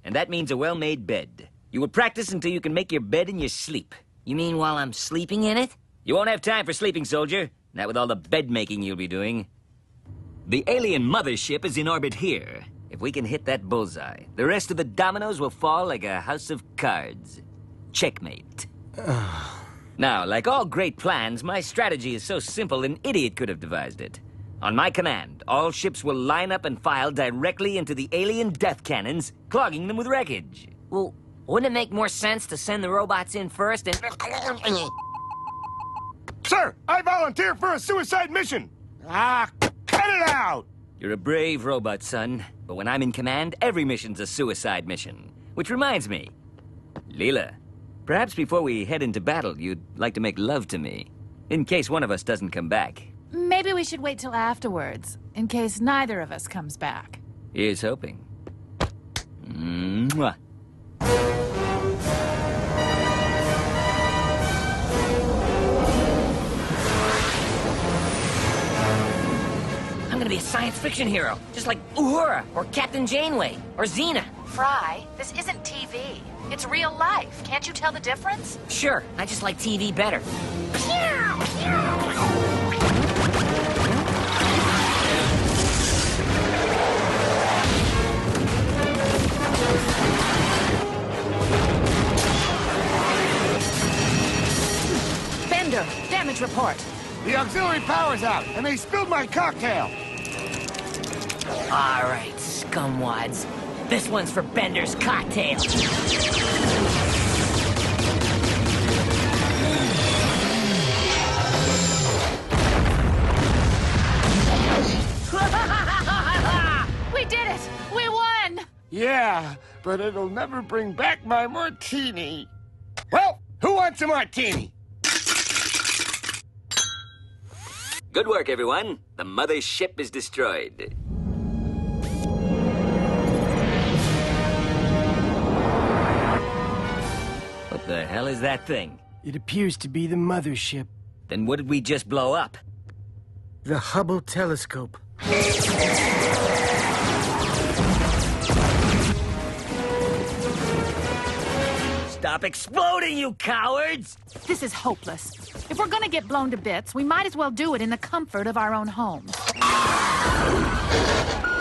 and that means a well-made bed. You will practice until you can make your bed in your sleep. You mean while I'm sleeping in it? You won't have time for sleeping, soldier. Not with all the bed-making you'll be doing. The alien mothership is in orbit here. If we can hit that bullseye, the rest of the dominoes will fall like a house of cards. Checkmate. Now, like all great plans, my strategy is so simple an idiot could have devised it. On my command, all ships will line up and file directly into the alien death cannons, clogging them with wreckage. Well, wouldn't it make more sense to send the robots in first and... Sir, I volunteer for a suicide mission. Ah, cut it out! You're a brave robot, son. But when I'm in command, every mission's a suicide mission. Which reminds me, Leela, perhaps before we head into battle, you'd like to make love to me. In case one of us doesn't come back. Maybe we should wait till afterwards, in case neither of us comes back. Here's hoping. Mwah. I'm gonna be a science fiction hero, just like Uhura, or Captain Janeway, or Xena. Fry, this isn't TV. It's real life. Can't you tell the difference? Sure, I just like TV better. Bender, damage report. The auxiliary power's out, and they spilled my cocktail. All right, scumwads. This one's for Bender's cocktail. We did it! We won! Yeah, but it'll never bring back my martini. Well, who wants a martini? Good work, everyone. The mothership is destroyed. What the hell is that thing? It appears to be the mothership. Then what did we just blow up? The Hubble telescope. Stop exploding, you cowards! This is hopeless. If we're gonna get blown to bits, we might as well do it in the comfort of our own homes.